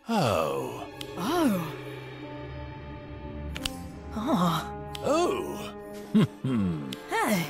Oh. Oh. Oh. Oh. Hey.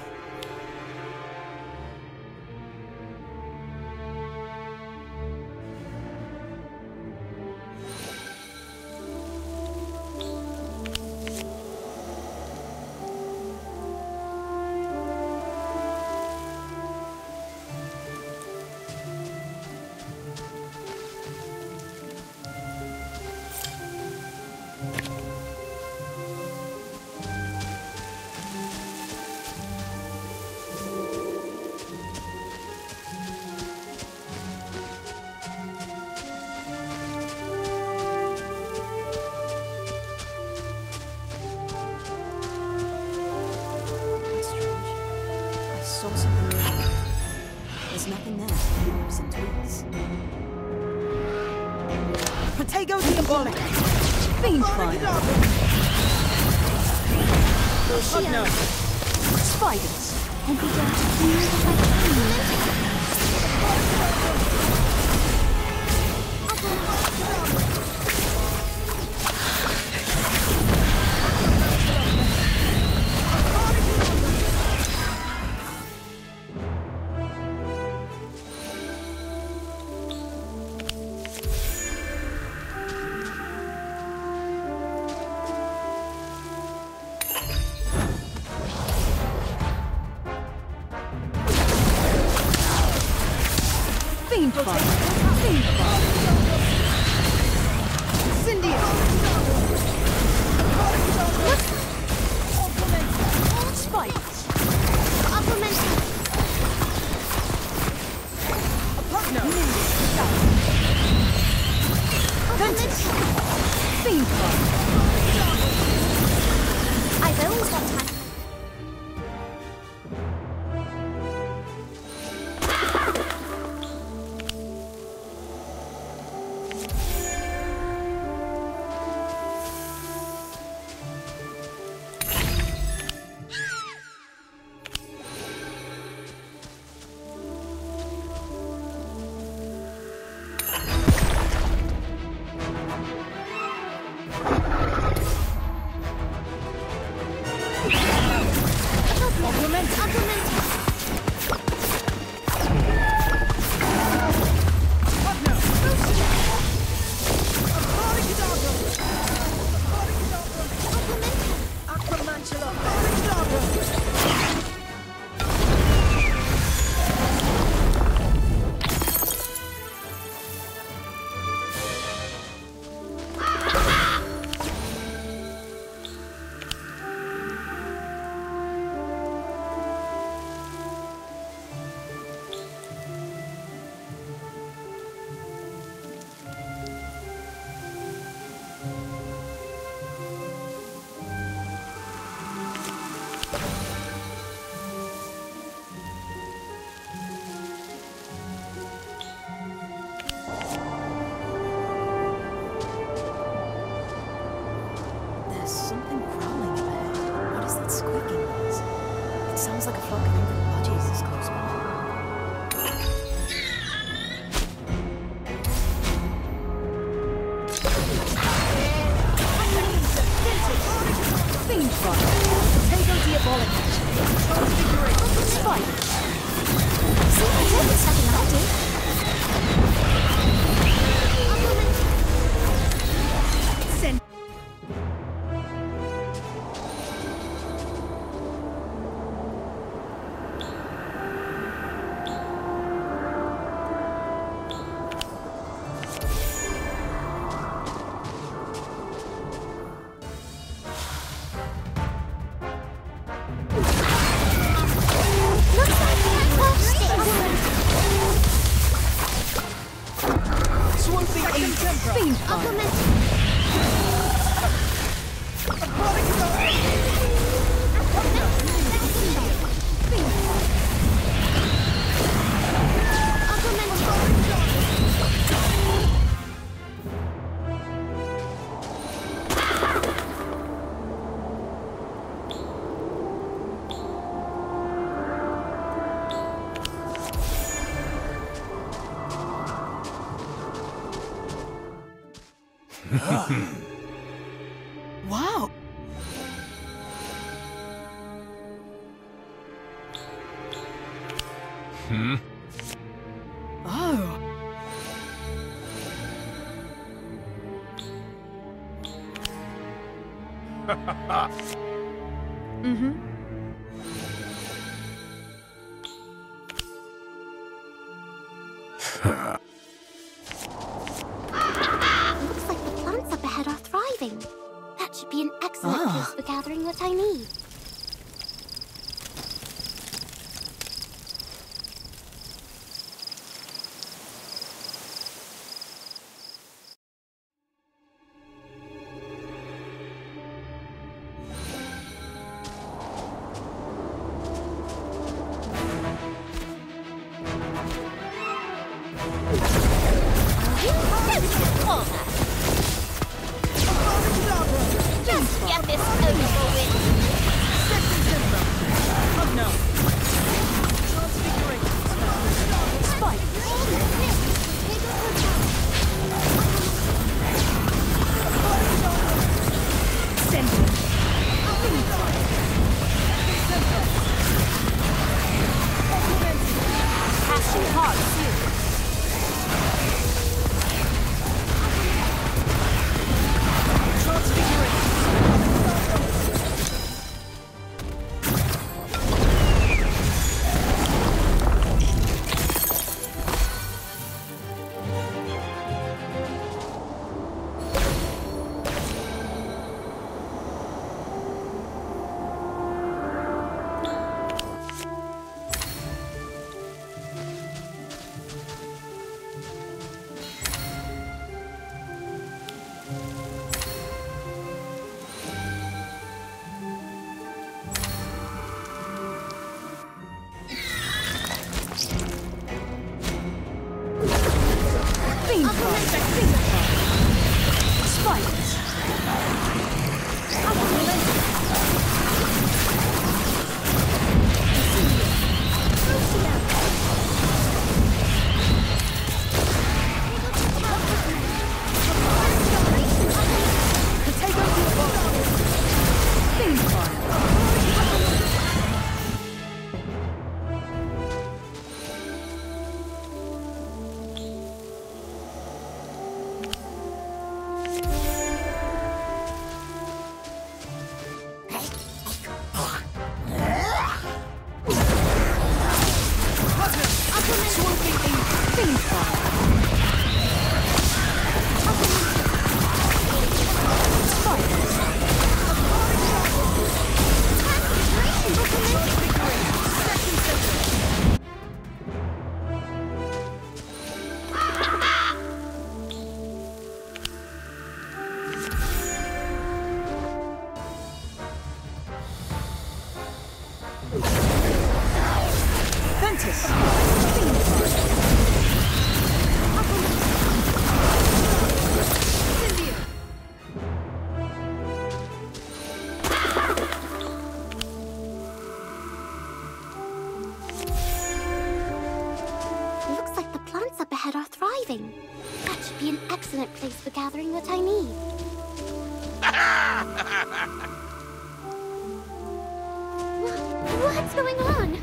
Saw something new. There's nothing there. Loops and tweaks. Protego Diabolic! Fiend Fire! Oh no! Spiders! And began to feel like Fiend Fire! Fiend Fire! Cindy! Spikes! Ventus! Fiend Fire! I've always got time. There's something crawling up ahead. What is that squeaking noise? It sounds like a flock of angry budgies is close by. Fiend Fire! Potato Diabolic! Transfiguration! Spike! See, I did the second I did. Send. Looks like we lost it. Wow! Oh! Mm-hmm. Looks like the plants up ahead are thriving. That should be an excellent place for gathering what I need. Just get this over with. That should be an excellent place for gathering what I need. What's going on?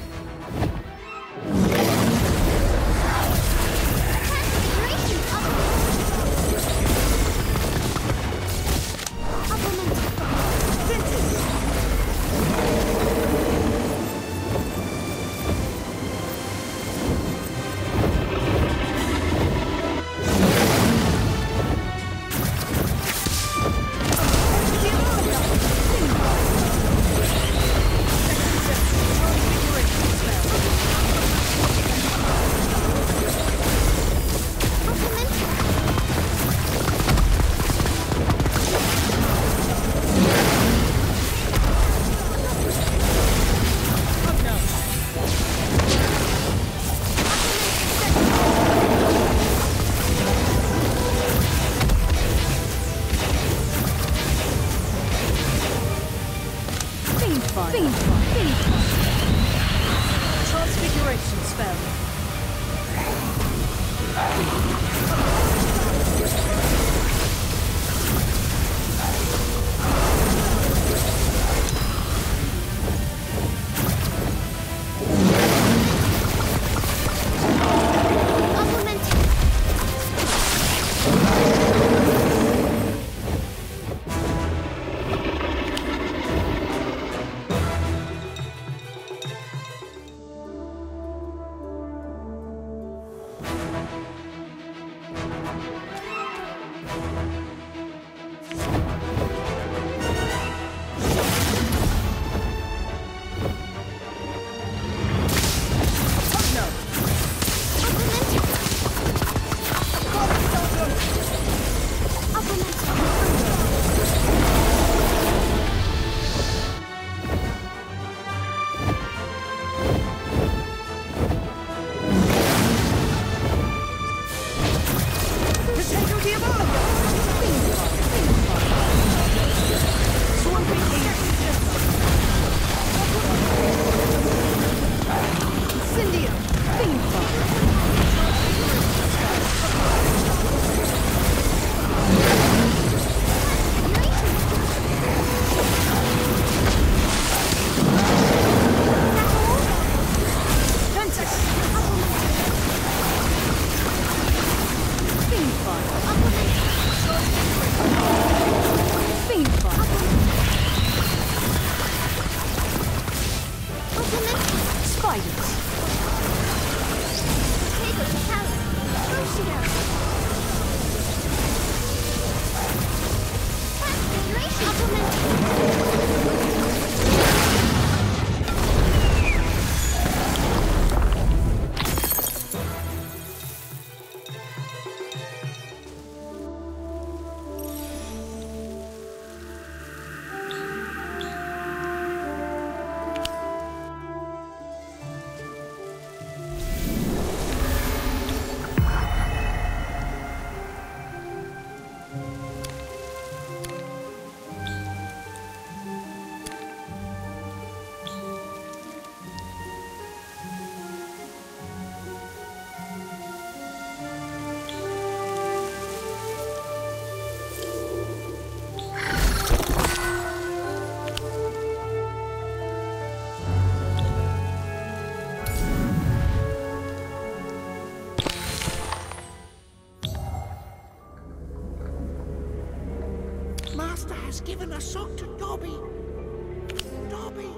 Transfiguration spell. He's given a sock to Dobby. Dobby.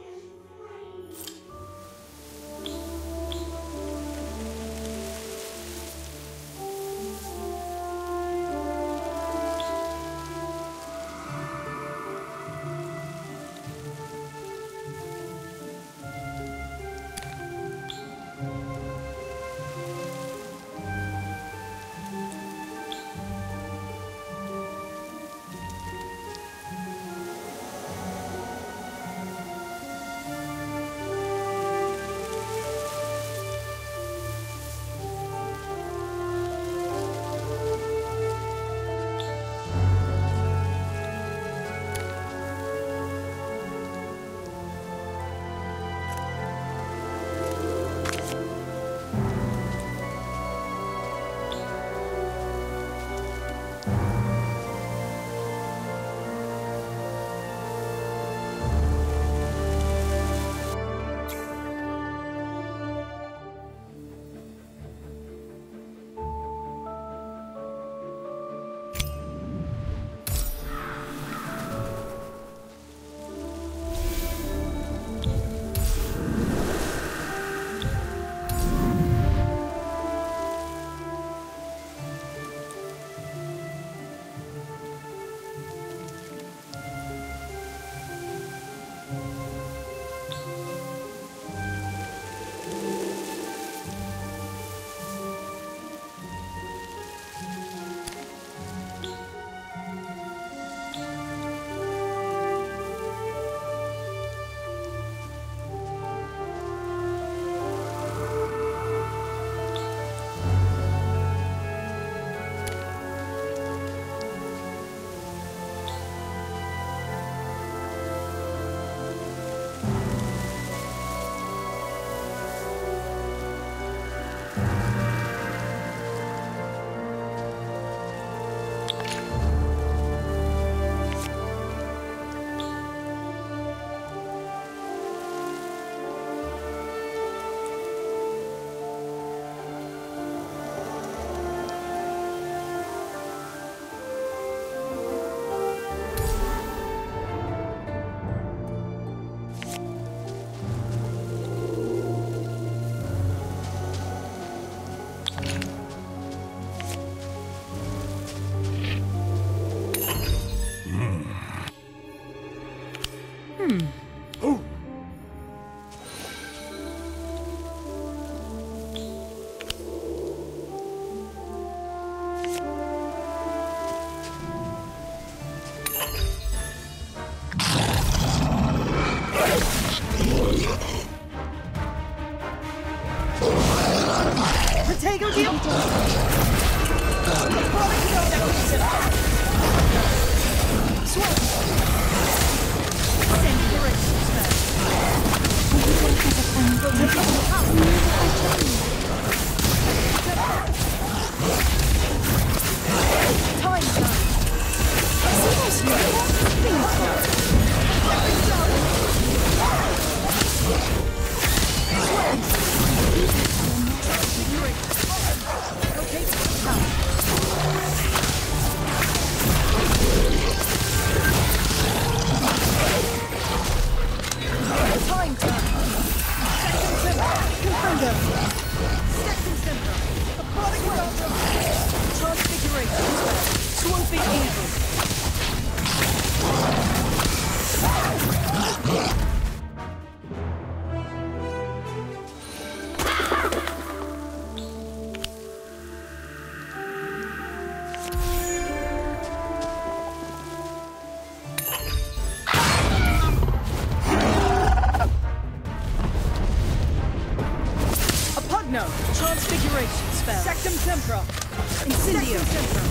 Transfiguration spell. Sectum Tempra. Incendio.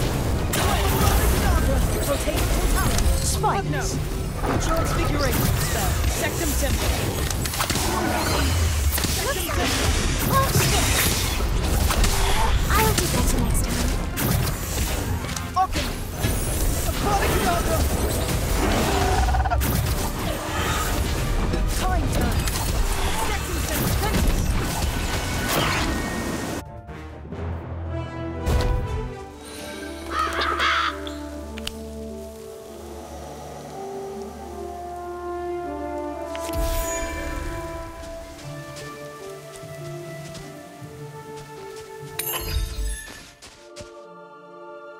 Rotate total. Spike. No. Transfiguration spell. Sectum Tempra. Sectum Tempra. I'll do better next time. Okay. Apollo. Time turn. Sectum Tempra.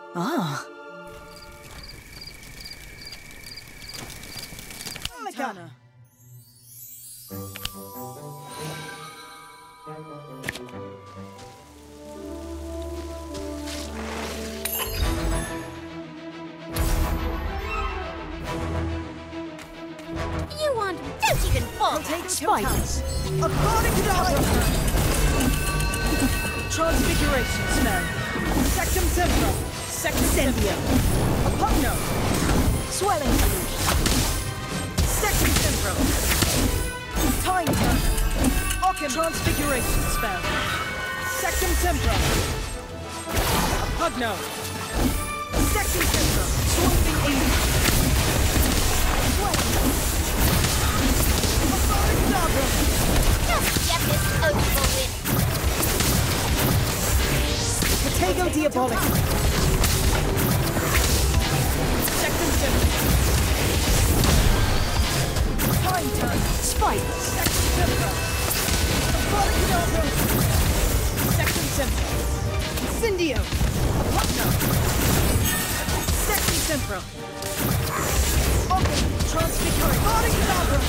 Ah. Arcana. You want don't even fall. Potato Spiders. Aquatic Cadabra. Transfiguration spell. Sectum Sempra. Sectum Sendio. Apugno. Swelling solution. Sectum Sempra. Time Turner. Occam Transfiguration spell. Sectum Sempra. Apugno. Sectum Sempra. Sweeping Aegis. Aquatic Cadabra. Just get this over with. Potato Diabolic. Sectum Sempra. Time Turn. Spiders. Sectum Sempra. Aquatic Cadabra. Sectum Sempra. Incendio. Apugno. Sectum Sempra. Open. Transfiguring. Aquatic Cadabra.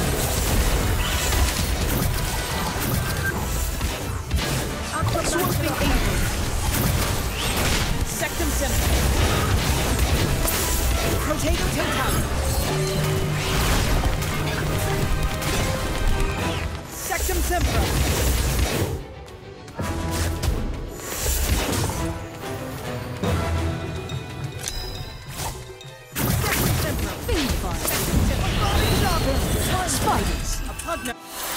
Swooping Aegis. Sectum Sempra. Potato Total. Sectum Sempra. Sectum Sempra. Fiend fire. Sectum Sempra. Spiders. Apugno.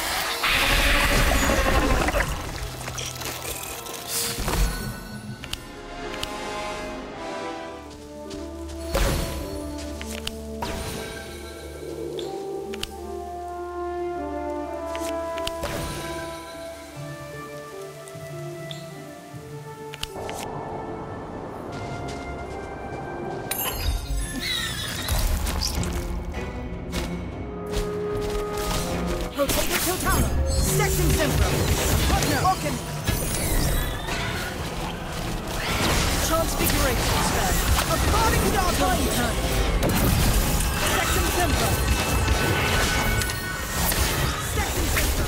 Potato Totala. Sectum Sempra. Apugno. Ocken. Transfiguration spell. Aquatic Cadabra. Time Turn. Sectum Sempra. Sectum Sempra.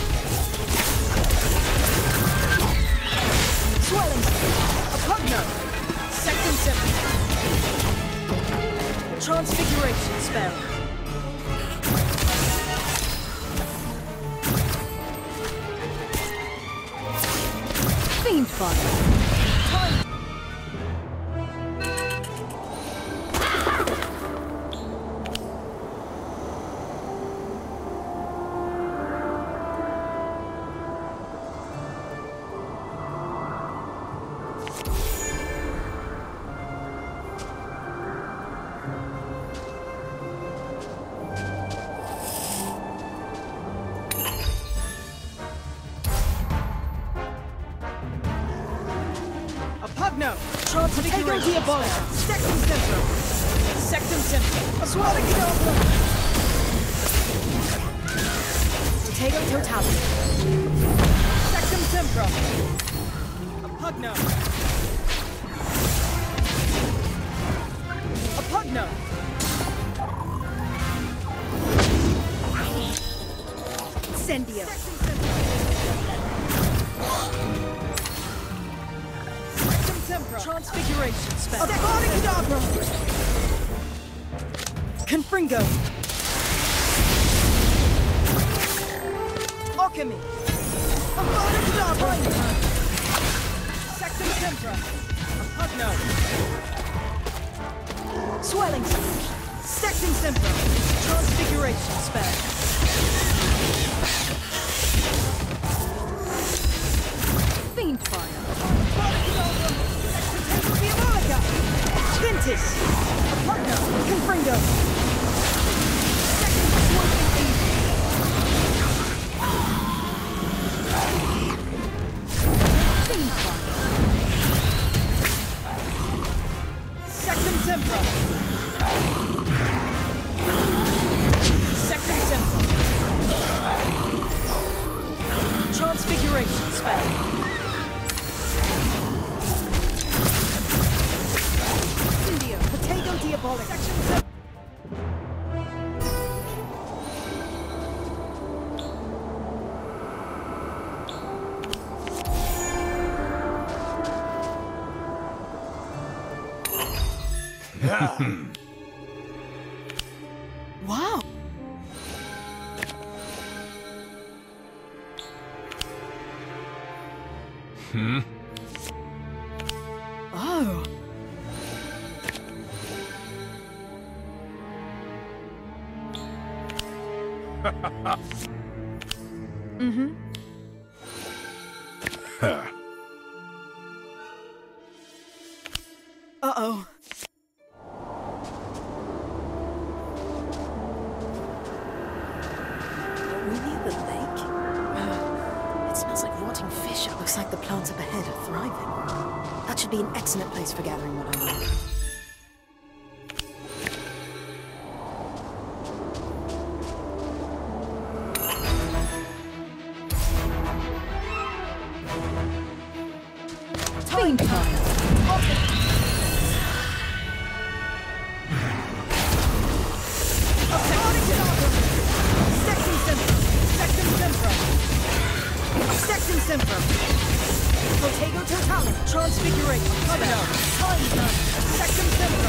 Swelling. Apugno. Sectum Sempra. Transfiguration spell. Fiend fire. Apugno. Transfiguration Diabolic. Sectum Sempra. Sectum Sempra. Aquatic Cadabra. Potato Totality. Sectum Sempra. Apugno. Apugno. Incendio. Sectum Sempra. Transfiguration spell. Aquatic Cadabra. Confringo. Alchemy. Aquatic Cadabra. Sectum Sempra. Apugno. Swelling Solution. Sectum Sempra. Transfiguration spell. Fiend fire. Diabolica! Ventus! Apugno! Confringo! Second Swooping Aegis! Fiend fire. Sectum Sempra! Sectum Sempra! Transfiguration spell! Wow. Oh. Mm-hmm. Uh-oh. Are we near the lake? It smells like rotting fish. It looks like the plants up ahead are thriving. That should be an excellent place for gathering what I need. Time time. Sectum Sempra. Protego Totalis. Transfiguration. Spell. Time time. Sectum Sempra.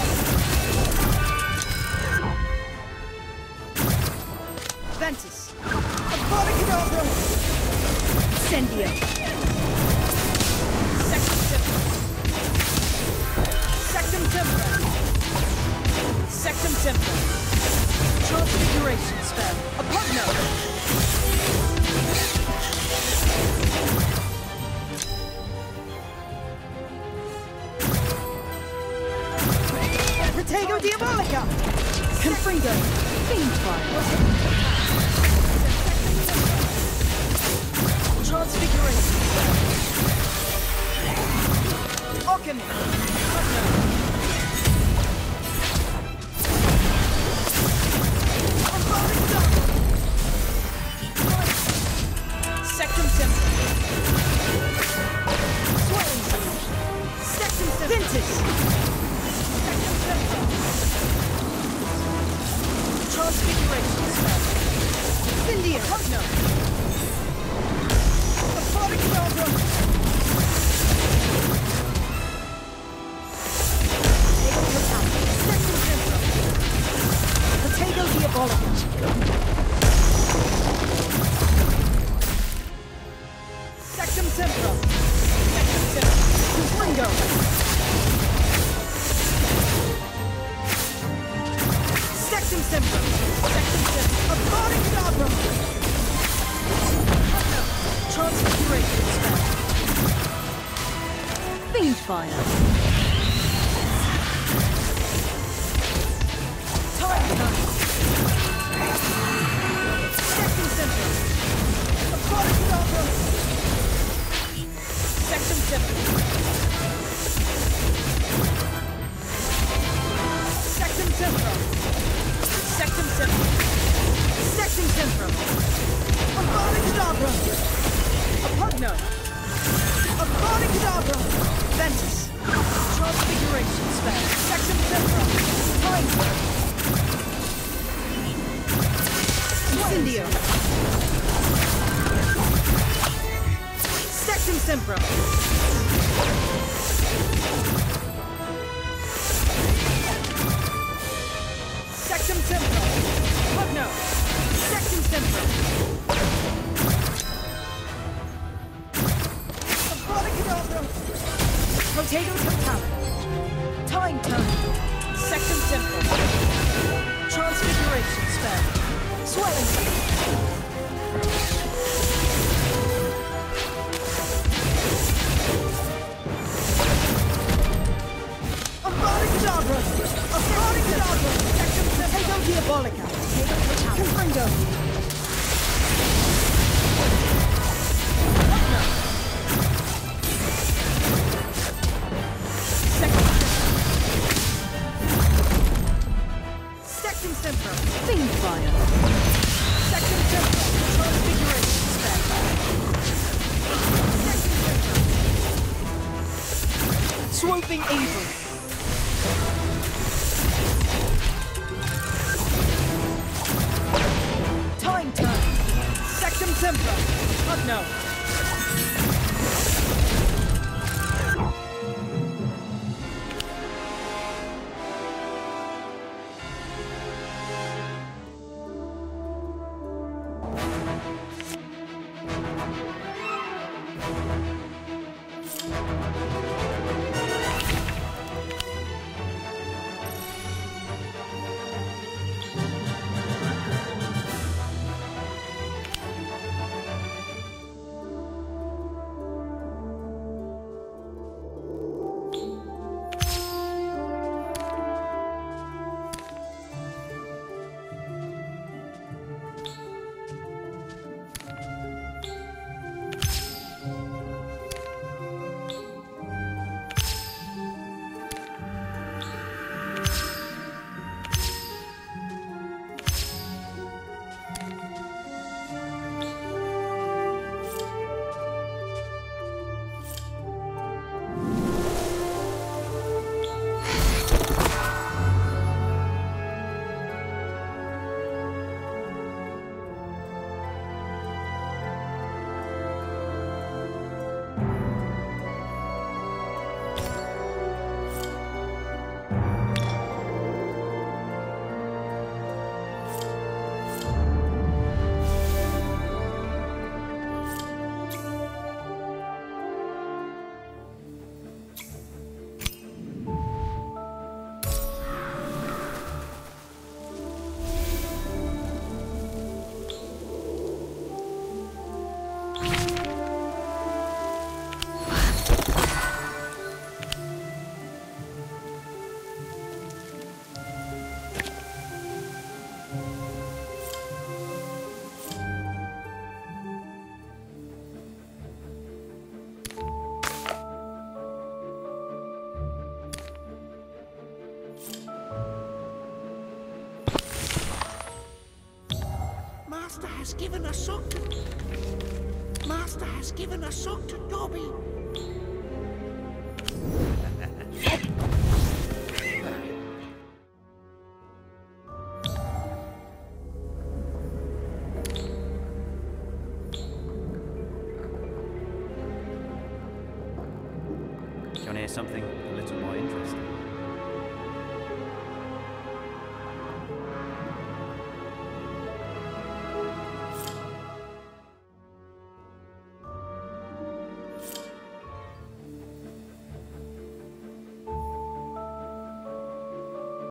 Ventus. Abracadabra. Incendio. Sectum Sempra. Sectum Sempra. Sectum Sempra. Transfiguration spell. Apugno. Protego Diabolica! Confringo! Fiendfire! Transfiguration! Alchemy! Sectum Sempra! Swelling Solution! Sectum Sempra! Ventus! Transfiguration spell. India. Hugno. Abracadabra. Sectum Sempra. Protego Diabolica. Sectum Sempra. Sectum Sempra. Confringo. Sectum Sempra! Sectum Sempra! Abracadabra! Transfiguration spell. Fiendfire. Time time. Sectum Sempra! Abracadabra! Sectum Sempra! Sectum Sempra! Sectum Sempra! Sectum Sempra! Abracadabra! Apugno! Abracadabra! Ventus! Transfiguration spell! Sectum Sempra! Time! Incendio! Sectum Sempra! Sectum Sempra! Pugno! Sectum Sempra! Abracadabra! Protego Totalis! Time time! Sectum Sempra! Transfiguration spell! Swelling! Abracadabra! Abracadabra! Sectum Protego Diabolica! Confringo! Sectum Sempra! Fiendfire. Sectum Sempra! Transfiguration spell! Sectum Sempra! Swooping Evil! Time time! Sectum Sempra! Pugno! Master has given a sock to... Master has given a sock to Dobby. Do you want to hear something a little more interesting?